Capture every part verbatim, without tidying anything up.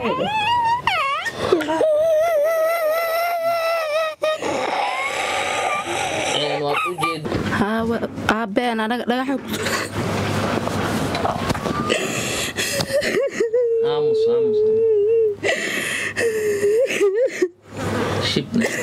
ها أبين أنا لا أحب آموس آموس شبنا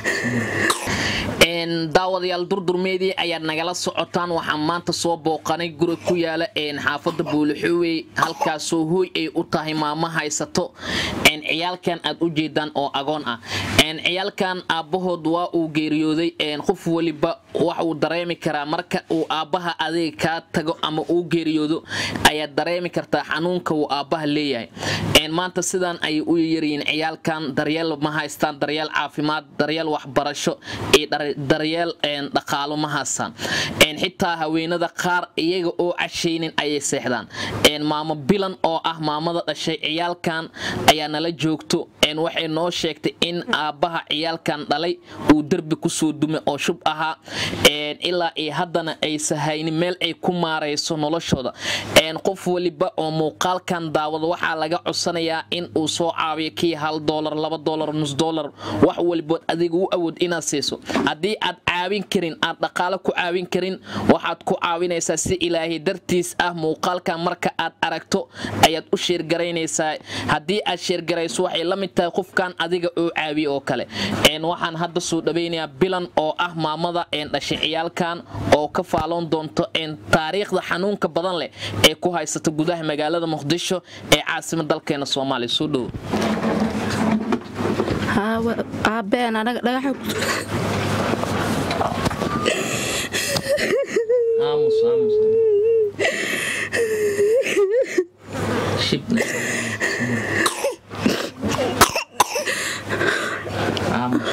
daawadayaal durdurmeedii ayaad nagala socotaan waxaan maanta soo booqanay guri ku yaala een xaafada Buulixuwey halkaasoo hooy ay u tahay maama haysato een ciyaalkan aad u jeedaan oo agoon ah een ciyaalkan aabahood waa uu geeriyooday een qof waliba wax uu dareemi karaa marka uu aabaha adeeg ka tago ama uu geeriyoodo ayaad dareemi kartaa xanuunka uu aabaha leeyahay een maanta sidaan ay u yareen ciyaalkan daryeel ma haystaan daryeel caafimaad daryeel waxbarasho ee daryeel een dhaqaalo ma haystaan een xitaa haweenada qaar iyaga oo casheynin ay seexdaan een maama bilan oo ah maamada dhashay ciyaalkan ayaa nala joogto een waxay noo sheegtay in aabaha ciyaalkan dhalay uu darbi ku soo dumay oo shub ahaa een ilaa ay haddana ay sahaynin meel ay ku maareyso noloshooda een qof waliba oo muuqaalkan daawado waxaa laga codsanayaa in uu soo caawiyo kii hal doolar laba doolar nus doolar wax waliba adiga u awood inaad siiso haddii aad caawin karin aad dhaqaale ku caawin karin waxaad ku caawinaysaa si ilaahay dartiis ah muuqaalkan marka aad aragto ayaad u sheer garaynaysaa haddii aad sheer garayso waxay la mid tahay qofkan adiga oo caawiyo oo kale een waxaan hadda soo dhaweynayaa bilan oo ah maamada een dhashay ciyaalkan oo ka faaloon doonto een taariikhda xanuunka badan leh ee ku haysata gudaha magaalada Muqdisho ee caasimadda dalkeena Soomaaliya soo dhow ها أبين أنا لا أحب آموس آموس شبنا آموس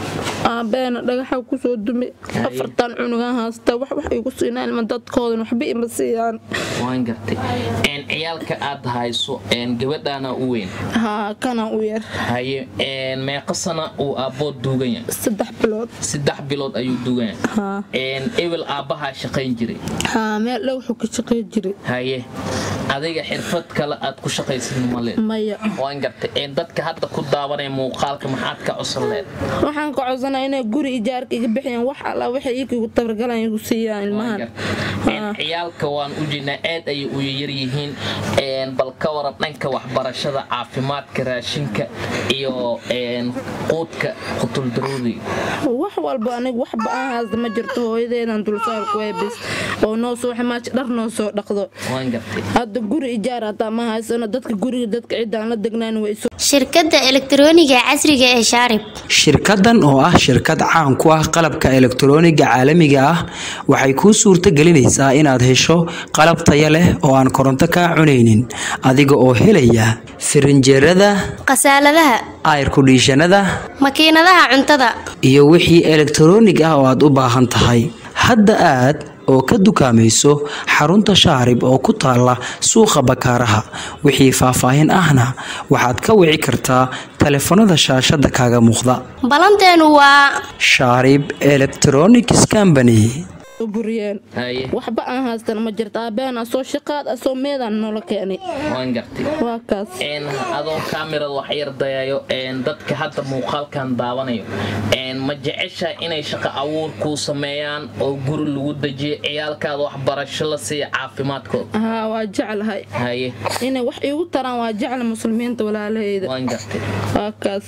أبين لا أحب كسر دمي أفرطان عنوانها هستا وح وح يقصينا المنطقة كودن وحبي مسيان وين قرتي إن عيالك أد هايسو إن جود أنا وين ها كان وير هاي إن ما قصنا وأبود دوجين سدح بلود سدح بلود أيو دوجين ها إن إول أبها شقين جري ها ما لو حك شقين جري هاي adiga xirfad kale aad ku shaqaysan male maya waan gartay in dadka hadda ku daawanay muuqaalka maxaad ka cusleed waxaan ka cusanahay inay guri ijaarka iga bixiyaan wax alla waxa ay ku tabargalaan igu siiyaan ilmahan in ciyaalka waan u jinaa aad ay u yar yihiin een bal ka warab dhanka waxbarashada caafimaadka raashinka iyo een qoodka qutul daruuri wax walba aniga wax baan haasda ma jirto hooyadeedan dulsaar ku weebis oo noo soo xamaaj dhar noo soo dhaqdo waan gartay hadda guri ijaar hata ma haysano dadka guriga dadka cidaan la degnaan way soo shirkadda elektarooniga casriga ee Shaarib shirkadan oo ah shirkad caan ku ah qalabka elektarooniga caalamiga ah waxay ku suurta gelinaysaa inaad hesho qalab tayo leh oo aan koronto ka cuneynin adiga oo helaya firinjeerada qasaaladaha air conditionada makiinadaha cuntada iyo wixii elektaroonig ah oo aad u baahan tahay hadda aad oo ka dukaamayso xarunta Shaarib oo ku taala suuqa Bakaaraha wixii faahfaahin ahna waxaad ka wici kartaa telefoonada shaashada kaaga muuqda balanteenu waa Shaarib Electronics Company buriyeen waxba aan haystan ma jirto aabeen soo shaqaad soo meedan noo la keenay waan gartay waa kaas een adoo kaamirada wax yar dayayo een dadka hadda muuqaalkan daawanayo een ma jecesha inay shaqo awoor ku sameeyaan oo guri lagu dajiyo ciyaalkaada waxbarasho la siiyo caafimaadkooda haa waa jecelahay haye inay wax igu taraan waa jecel muslimiinta walaalahayda waan gartay waa kaas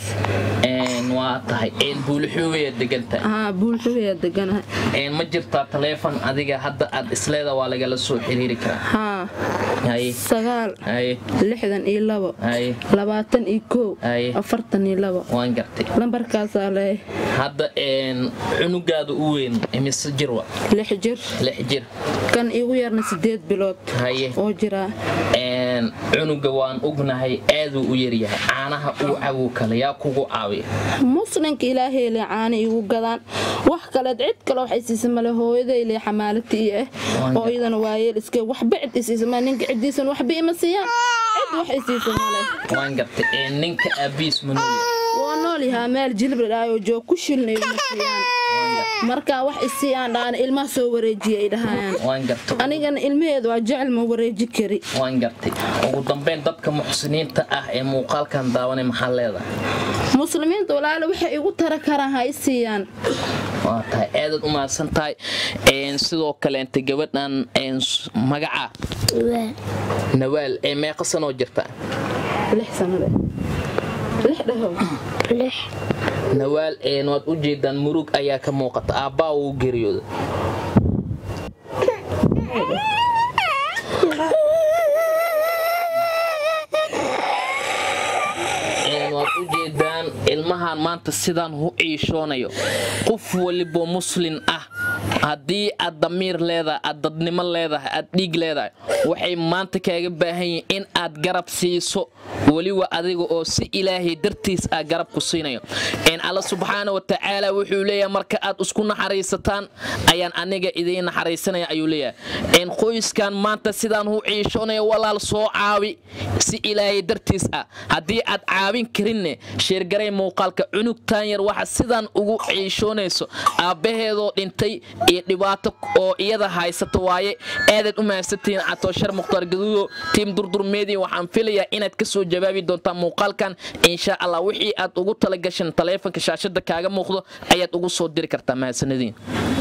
een waa tahay een Buulixuwey deganta haa Buulixuwey deganahay een ma jirtaa telefoon adiga hadda aad isleeda waa laga la soo xiriiri karaa haa haye sagaal haye lixdan iyo labo haye labaatan iyo kow haye afartan iyo labo waan gartay lambarkaas leh hadda een cunugaada u weyn imise jir wa lix jir lix jir kan igu yarna sideed bilood haye oo jira een cunuga waan ognahay aad u yar yahay caanaha uu cawo kale yaa kugu caawiya muslimka ilaahay le caana igu gadaan wax kale cid kale waxay siisay male hooyada ilaa xamaalati ah oo iyadana waayeel iska waxba cid siisay ma ninka cidiisan waxba ima siiyaan cid waxay siisay male waan gartay in ninka abiis manuul waa nool yahay meel jilib dhaayo joog ku shilnay ma siiyaan marka wax isii aan dhaan ilmaha soo wareejiyay dhahaan waan gartay anigana ilmaheedu waa jecel ma wareeji kari waan gartay ugu dambeyn dadka muxsiniinta ah ee muuqaalkan daawanay maxaa leedahay muslimiinta walaalo waxay igu tara karaan haysiiyaan waa tahay aad u mahadsan tahay een sidoo kale inta gabadhan een magaca nawaal ee meeqa sano jirta lix sano lix dhaho lix nawaal een waad u jeedaan murug ayaa ka muuqata aabba uu geeriyooday ujeedaan ilmahan maanta sidaan u ciishoonayo qof waliba muslim ah haddii aad damiir leedahay aad dadnimo leedahay aad dhiig leedahay waxay maanta kaaga baahan yihiin in aad garab siiso waliba adiga oo si ilaahay dartiis ah garab ku siinayo in alla subxaanahu wa ta'aala wuxuu leeyahay marka aad isku naxariisataan ayaan aniga idiin naxariisanaya ayuu leeyahay in qoyskan maanta sidaan u ciishoonayo walaal soo caawi si ilaahay dartiis ah haddii aad caawin karinne sheergaray muuqaalka cunugtaan yar waxa sidaan ugu ciishoonayso aabbaheedoo dhintay iyo dhibaato oo iyada haysato waaye aadad u mahadsantiin Catoshar Mukhtaar Gaduudo team durdurmeedii waxaan filayaa inaad ka soo jawaabi doontaan muuqaalkan insha Allah wixii aad ugu tala gashan taleefanka shaashada kaaga muuqdo ayaad ugu soo diri kartaa mahadsanidin